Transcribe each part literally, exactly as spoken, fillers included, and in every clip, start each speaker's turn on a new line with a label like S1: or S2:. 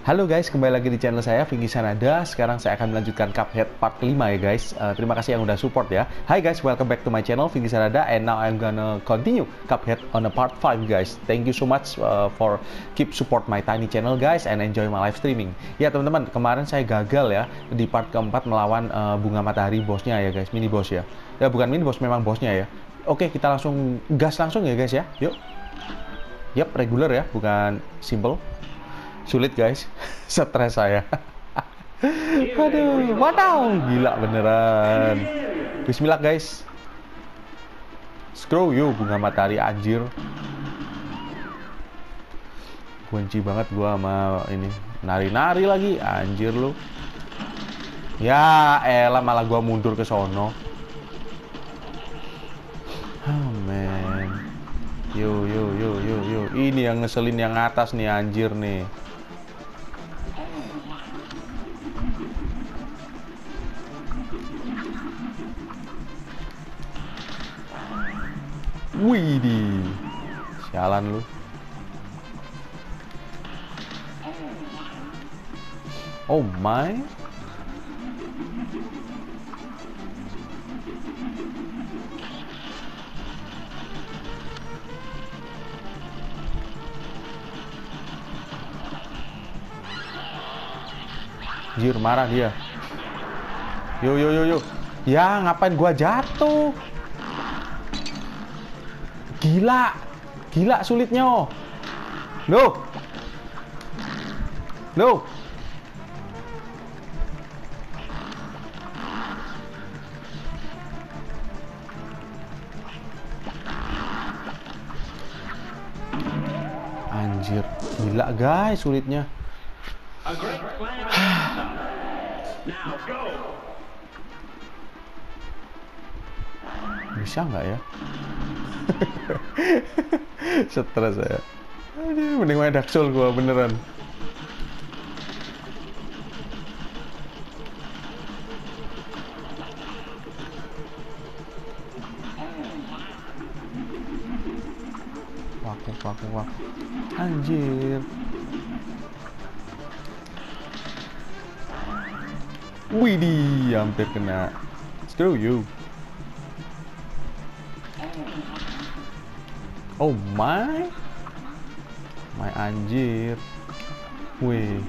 S1: Halo guys, kembali lagi di channel saya, Vicky Sanada. Sekarang saya akan melanjutkan Cuphead part kelima ya guys. Uh, terima kasih yang udah support ya. Hi guys, welcome back to my channel, Vicky Sanada. And now I'm gonna continue Cuphead on a part five guys. Thank you so much uh, for keep support my tiny channel guys and enjoy my live streaming. Ya teman-teman, kemarin saya gagal ya di part keempat melawan uh, bunga matahari bosnya ya guys, mini boss ya. Ya bukan mini boss, memang bosnya ya. Oke, kita langsung gas langsung ya guys ya. Yuk. Yap, regular ya, bukan simple. Sulit guys, stres saya. Aduh, wadaw, gila beneran. Bismillah guys. Screw you, bunga matahari anjir. Benci banget gua sama ini. Nari-nari lagi, anjir lu. Ya elah, malah gua mundur ke sono. Oh man. Yo yo yo yo yo. Ini yang ngeselin yang atas nih anjir nih. Widih, sialan lu. Oh my. Jir, marah dia. Yo yo yo yo. Ya, ngapain gua jatuh? Gila, gila sulitnya. Loh, loh. Anjir, gila guys sulitnya. Bisa nggak ya? Stres saya. Aduh, mending main Dark Souls gua beneran. Waku waku waku. Anjir. Widih, hampir kena. Screw you. Oh my, my anjir, wih,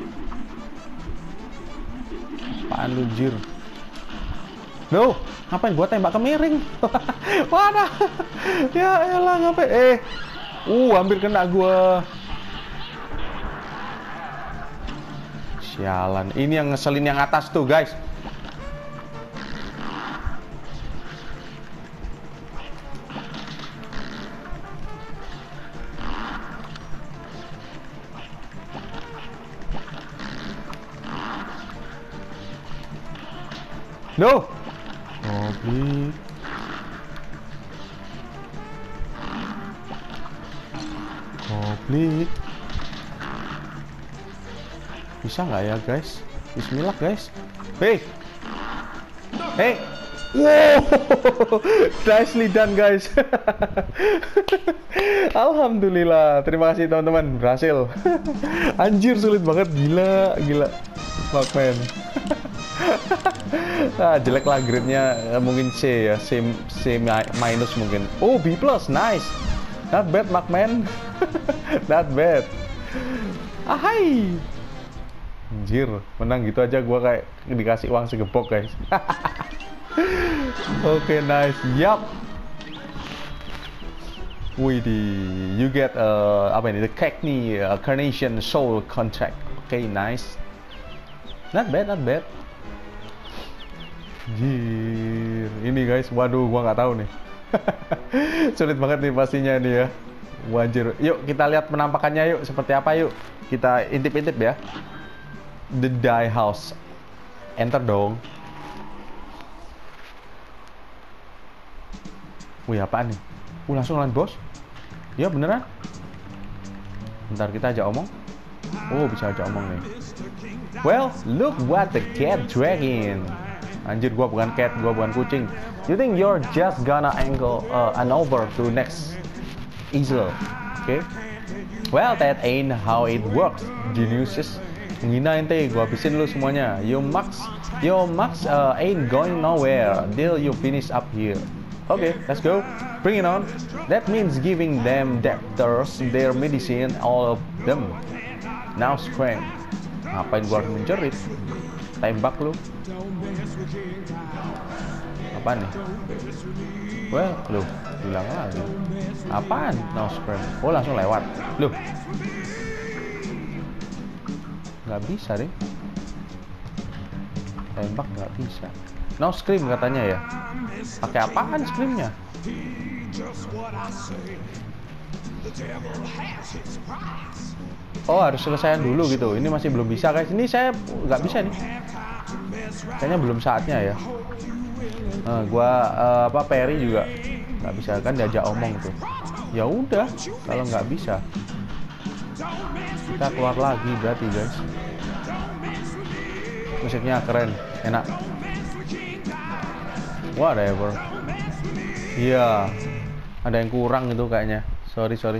S1: apaan lu jir? Loh, ngapain gua tembak ke miring? Wadah, ya elah ngapain? Eh, uh, hampir kena gua. Sialan, ini yang ngeselin yang atas tuh guys. No, Goblin. Goblin. Bisa nggak ya guys? Bismillah guys. Hey, hey, wow, nicely done guys. Alhamdulillah. Terima kasih teman-teman, berhasil. Anjir sulit banget, gila, gila. Fuckman. Ah, jelek lah grade-nya, mungkin C ya, C, C minus mungkin. Oh, B plus, nice. Not bad, Macman. Not bad. Ahai. Anjir, menang gitu aja gua kayak dikasih uang segebok, guys. Oke, okay, nice. Yup. Widih, you get uh, apa ini? The Cagney uh, Carnation Soul contract. Oke, okay, nice. Not bad, not bad. Jir, ini guys, waduh, gua nggak tahu nih. Sulit banget nih pastinya nih ya. Wajir. Yuk kita lihat penampakannya yuk, seperti apa yuk. Kita intip-intip ya. The Die House. Enter dong. Wih, apaan nih? Uh, langsung lawan bos. Ya beneran. Bentar, kita aja omong. Oh, bisa aja omong nih. Well, look what the cat dragging. Anjir, gua bukan cat, gua bukan kucing. You think you're just gonna angle uh, an over to next easel, okay? Well, that ain't how it works, geniuses. Menghina ente, gua habisin lu semuanya. Yo Max, yo Max uh, ain't going nowhere till you finish up here. Okay, let's go. Bring it on. That means giving them doctors their medicine, all of them. Now scream. Ngapain gua harus menjerit? Tembak lu. Apa nih? Well, lu bilang lagi. Apaan? No scream. Oh, langsung lewat. Loh. Nggak bisa deh. Tembak nggak bisa. No scream katanya ya. Pakai apaan screamnya? Oh, harus selesaikan dulu gitu. Ini masih belum bisa guys. Ini saya nggak bisa nih. Kayaknya belum saatnya ya. Nah, gua uh, apa Perry juga nggak bisa kan, diajak omong tuh. Ya udah, kalau nggak bisa kita keluar lagi berarti guys. Musiknya keren, enak. Whatever. Iya, ada yang kurang gitu kayaknya. Sorry sorry.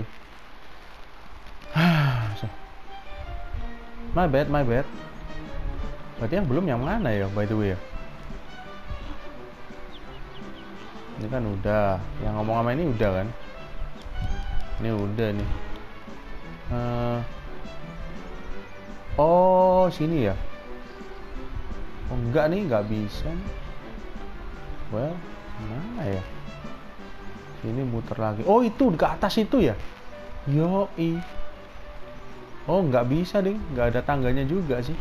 S1: My bad, my bad. Berarti yang belum yang mana ya, by the way ya? Ini kan udah, yang ngomong sama ini udah kan? Ini udah nih. Uh, oh, sini ya? Oh enggak nih, nggak bisa. Well, mana ya? Sini muter lagi. Oh itu ke atas itu ya? Yoi. Oh nggak bisa deh, nggak ada tangganya juga sih.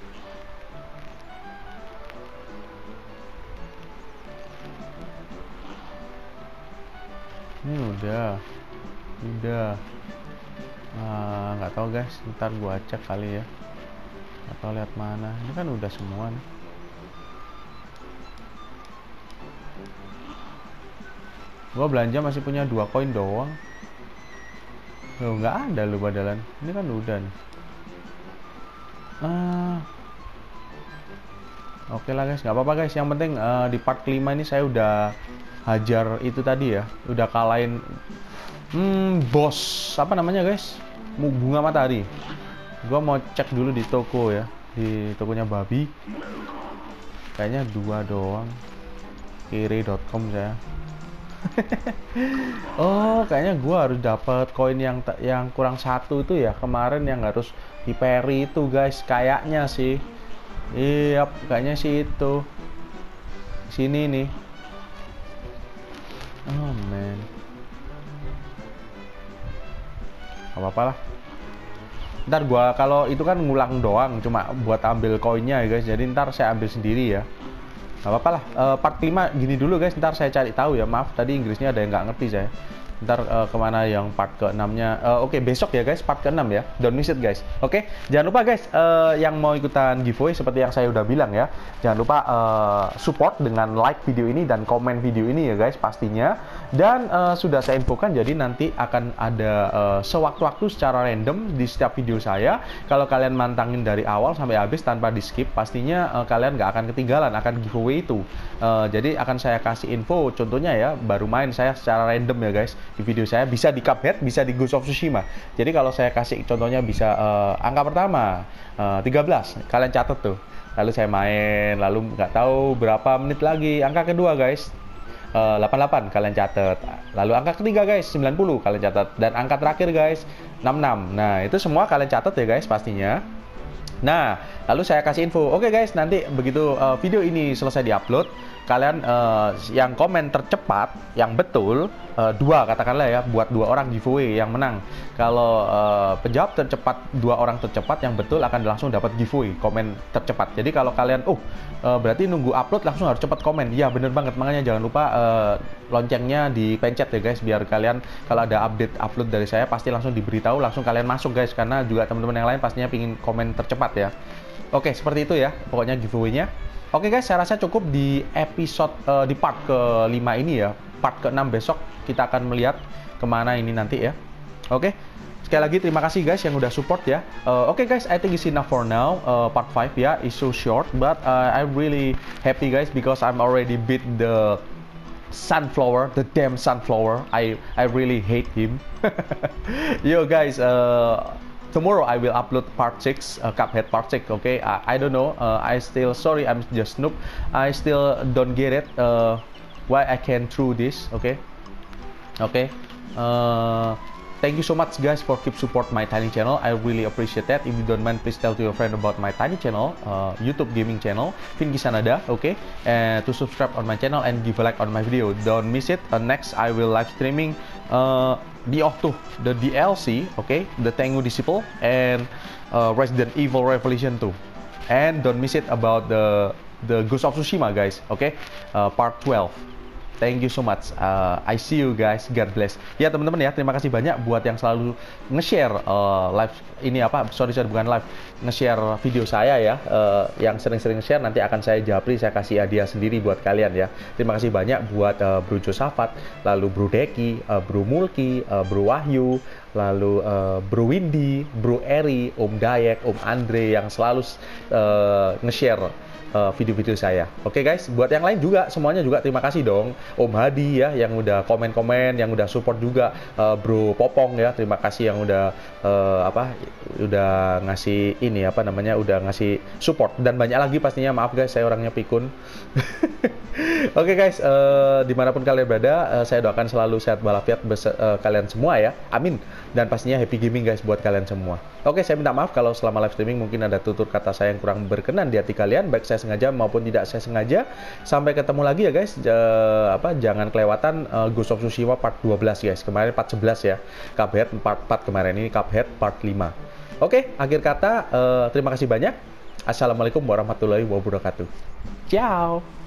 S1: Ini udah, udah. Ah, nggak tahu guys, ntar gua cek kali ya. Atau lihat mana? Ini kan udah semua nih. Gua belanja masih punya dua koin doang. Loh, nggak ada lu badalan. Ini kan udah nih. Ah. Oke lah guys, nggak apa-apa guys. Yang penting uh, di part kelima ini saya udah hajar itu tadi ya. Udah kalahin hmm, bos. Apa namanya guys? Bunga matahari. Gua mau cek dulu di toko ya. Di tokonya babi. Kayaknya dua doang. kiri dot com saya. Oh, kayaknya gua harus dapat koin yang yang kurang satu itu ya, kemarin yang harus di Perry itu guys, kayaknya sih. Iya, kayaknya sih itu. Sini nih. Oh man. Gak apa-apa lah. Ntar gua kalau itu kan ngulang doang, cuma buat ambil koinnya ya guys. Jadi ntar saya ambil sendiri ya. Gak apa-apa lah, uh, part kelima gini dulu guys, ntar saya cari tahu ya. Maaf tadi Inggrisnya ada yang nggak ngerti saya. Ntar uh, kemana yang part keenamnya. uh, Oke okay, besok ya guys, part keenam ya. Don't miss it guys. Oke okay? Jangan lupa guys, uh, yang mau ikutan giveaway seperti yang saya udah bilang ya, jangan lupa uh, support dengan like video ini dan komen video ini ya guys pastinya. Dan uh, sudah saya infokan, jadi nanti akan ada uh, sewaktu-waktu secara random di setiap video saya. Kalau kalian mantangin dari awal sampai habis tanpa di skip, pastinya uh, kalian nggak akan ketinggalan akan giveaway itu. uh, Jadi akan saya kasih info, contohnya ya, baru main saya secara random ya guys di video saya, bisa di Cuphead, bisa di Ghost of Tsushima. Jadi kalau saya kasih contohnya bisa uh, angka pertama uh, tiga belas, kalian catat tuh. Lalu saya main, lalu nggak tahu berapa menit lagi angka kedua guys, Uh, delapan puluh delapan kalian catat. Lalu angka ketiga guys sembilan puluh kalian catat, dan angka terakhir guys enam puluh enam. Nah itu semua kalian catat ya guys pastinya. Nah lalu saya kasih info, oke okay guys, nanti begitu uh, video ini selesai diupload, kalian uh, yang komen tercepat yang betul uh, dua katakanlah ya, buat dua orang giveaway yang menang. Kalau uh, penjawab tercepat, dua orang tercepat yang betul akan langsung dapat giveaway komen tercepat. Jadi kalau kalian oh uh, berarti nunggu upload langsung harus cepat komen. Ya bener banget, makanya jangan lupa uh, loncengnya dipencet ya guys, biar kalian kalau ada update upload dari saya pasti langsung diberitahu, langsung kalian masuk guys, karena juga teman-teman yang lain pastinya pingin komen tercepat ya. Oke, seperti itu ya pokoknya giveaway-nya. Oke guys, saya rasa cukup di episode uh, di part kelima ini ya. Part keenam besok kita akan melihat kemana ini nanti ya. Oke, sekali lagi terima kasih guys yang udah support ya. uh, Oke guys, I think it's enough for now. uh, Part five ya, is so short, but uh, I'm really happy guys because I'm already beat the sunflower, the damn sunflower. I I really hate him. Yo guys, uh, tomorrow I will upload part six, uh, Cuphead part six. Okay, I, I don't know. Uh, I still sorry, I'm just noob. I still don't get it. Uh, why I can through this? Okay, okay. Uh, Thank you so much guys for keep support my tiny channel. I really appreciate that. If you don't mind, please tell to your friend about my tiny channel, uh, YouTube gaming channel, Vinky Sanada, okay? And to subscribe on my channel and give a like on my video. Don't miss it. Uh, next, I will live streaming uh, the Octo, the D L C, okay? The Tengu Disciple and uh, Resident Evil Revelation two. And don't miss it about the the Ghost of Tsushima guys, okay? Uh, part twelve. Thank you so much. Uh, I see you guys. God bless. Ya teman-teman ya, terima kasih banyak buat yang selalu nge-share uh, live ini apa? Sorry sorry bukan live, nge-share video saya ya. Uh, yang sering-sering share nanti akan saya japri, saya kasih hadiah sendiri buat kalian ya. Terima kasih banyak buat uh, Bro Josafat, lalu Bro Deki, uh, Bro Mulki, uh, Bro Wahyu, lalu uh, Bro Windy, Bro Eri, Om Dayek, Om Andre yang selalu uh, nge-share video-video uh, saya. Oke okay, guys, buat yang lain juga semuanya juga terima kasih dong. Om Hadi ya yang udah komen-komen, yang udah support juga, uh, Bro Popong ya, terima kasih yang udah uh, apa udah ngasih ini apa namanya udah ngasih support dan banyak lagi pastinya. Maaf guys, saya orangnya pikun. Oke okay guys, uh, dimanapun kalian berada, uh, saya doakan selalu sehat walafiat uh, kalian semua ya, amin. Dan pastinya happy gaming guys buat kalian semua. Oke, okay, saya minta maaf kalau selama live streaming mungkin ada tutur kata saya yang kurang berkenan di hati kalian, baik saya sengaja maupun tidak saya sengaja. Sampai ketemu lagi ya guys. J apa jangan kelewatan uh, Ghost of Tsushima part dua belas guys. Kemarin part sebelas ya. Cuphead part empat kemarin, ini Cuphead part lima. Oke, okay, akhir kata uh, terima kasih banyak. Assalamualaikum warahmatullahi wabarakatuh. Ciao.